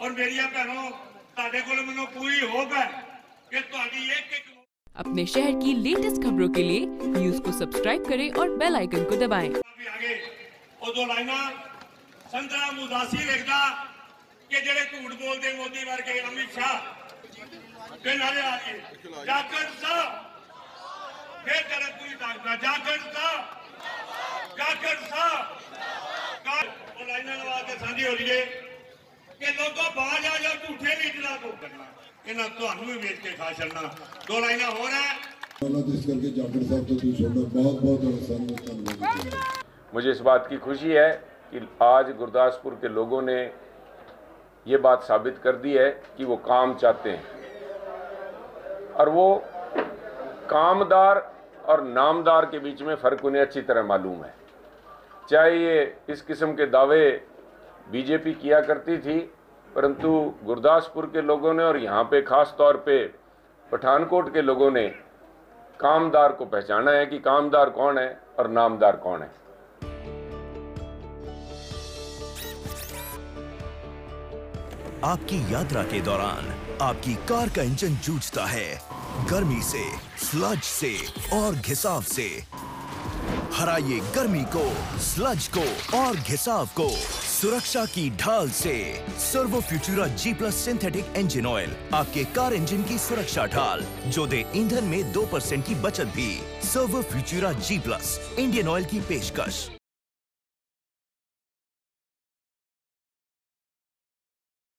और मेरिया भैनों ताडे कोल मैनूं पूरी होप है कि तुहाडी एक अपने शहर की लेटेस्ट खबरों के लिए न्यूज को सब्सक्राइब करें और बेल आइकन को दबाएं। आगे उदों लाइना संतरा मुदासी लिखदा कि जेड़े झूठ बोलते मोदी वर्गे अमित शाह के नारे आ गए जाखड़ साहब फिर तेरे पूरी ताकत जाखड़ साहब और लाइना लगा के साझी हो रही है कि लोगों बाहर आ जाओ झूठे लीडर को इन्हें तुहानू भी वेच के खा छड़ना। दो लाइना हो रहा है इस करके जाखड़ साहब तो तू सुनना बहुत धन्यवाद। मुझे इस बात की खुशी है कि आज गुरदासपुर के लोगों ने ये बात साबित कर दी है कि वो काम चाहते हैं और वो कामदार और नामदार के बीच में फ़र्क उन्हें अच्छी तरह मालूम है। चाहे ये इस किस्म के दावे बीजेपी किया करती थी, परंतु गुरदासपुर के लोगों ने और यहाँ पे ख़ास तौर पे पठानकोट के लोगों ने कामदार को पहचाना है कि कामदार कौन है और नामदार कौन है। आपकी यात्रा के दौरान आपकी कार का इंजन जूझता है गर्मी से, स्लज से और घिसाव से। हराइए गर्मी को, स्लज को और घिसाव को सुरक्षा की ढाल से। Servo Futura G+ synthetic engine oil, आपके कार इंजन की सुरक्षा ढाल जो दे ईंधन में 2% की बचत भी। Servo Futura G+ Indian Oil की पेशकश।